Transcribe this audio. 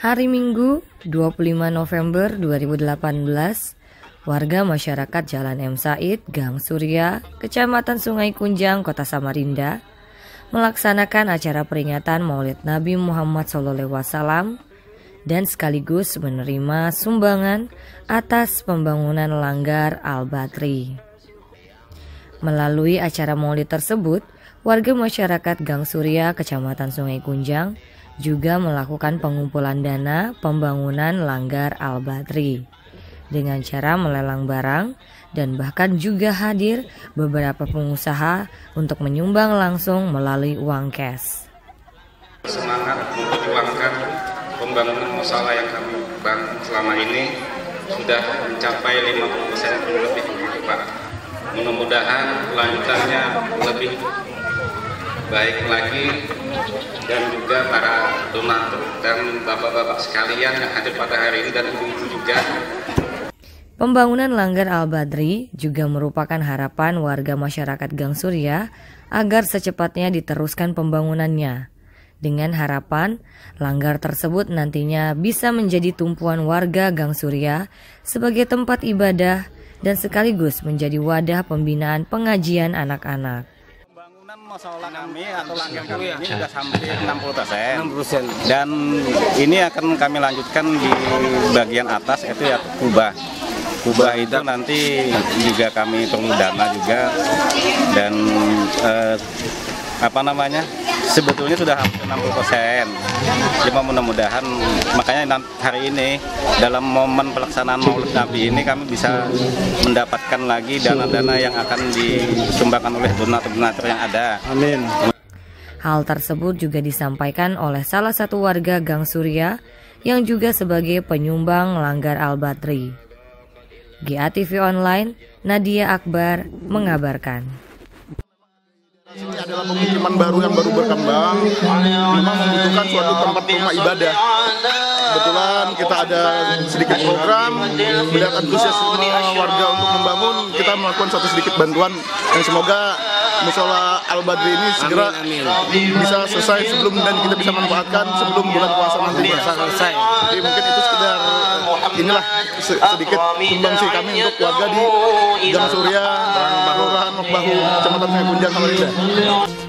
Hari Minggu, 25 November 2018, warga masyarakat Jalan M. Said, Gang Surya, Kecamatan Sungai Kunjang, Kota Samarinda, melaksanakan acara peringatan Maulid Nabi Muhammad SAW dan sekaligus menerima sumbangan atas pembangunan Langgar Al-Badri. Melalui acara Maulid tersebut, warga masyarakat Gang Surya, Kecamatan Sungai Kunjang, juga melakukan pengumpulan dana pembangunan Langgar Al-Badri dengan cara melelang barang dan bahkan juga hadir beberapa pengusaha untuk menyumbang langsung melalui uang cash. Semangat memperjuangkan pembangunan musola yang kami bangun selama ini sudah mencapai 50% lebih, Pak. Mudah-mudahan lanjutannya lebih baik lagi, dan juga para donatur dan bapak-bapak sekalian yang hadir pada hari ini dan ibu-ibu juga. Pembangunan Langgar Al-Badri juga merupakan harapan warga masyarakat Gang Surya agar secepatnya diteruskan pembangunannya. Dengan harapan langgar tersebut nantinya bisa menjadi tumpuan warga Gang Surya sebagai tempat ibadah dan sekaligus menjadi wadah pembinaan pengajian anak-anak. Masalah kami atau langgar kami ini sudah hampir 60%. Dan ini akan kami lanjutkan di bagian atas, itu ya kubah. Kubah itu nanti juga kami perlu dana juga, dan sebetulnya sudah hampir 60%. Cuma mudah-mudahan, makanya hari ini dalam momen pelaksanaan Maulid Nabi ini kami bisa mendapatkan lagi dana-dana yang akan disumbangkan oleh donatur-donatur yang ada. Amin. Hal tersebut juga disampaikan oleh salah satu warga Gang Surya yang juga sebagai penyumbang Langgar Al-Badri. GATV Online, Nadia Akbar mengabarkan. Ini adalah pemukiman baru yang baru berkembang, memang membutuhkan suatu tempat rumah ibadah. Kebetulan kita ada sedikit program, melihat antusiasme warga untuk membangun, kita melakukan satu sedikit bantuan yang semoga musola Al-Badri ini segera bisa selesai sebelum, dan kita bisa manfaatkan sebelum bulan puasa nanti selesai. Jadi mungkin itu sekedar inilah sedikit sumbangsi kami untuk warga di Gang Surya, Kelurahan Mokbahu, Kecamatan Sungai Kunjang, Samarinda.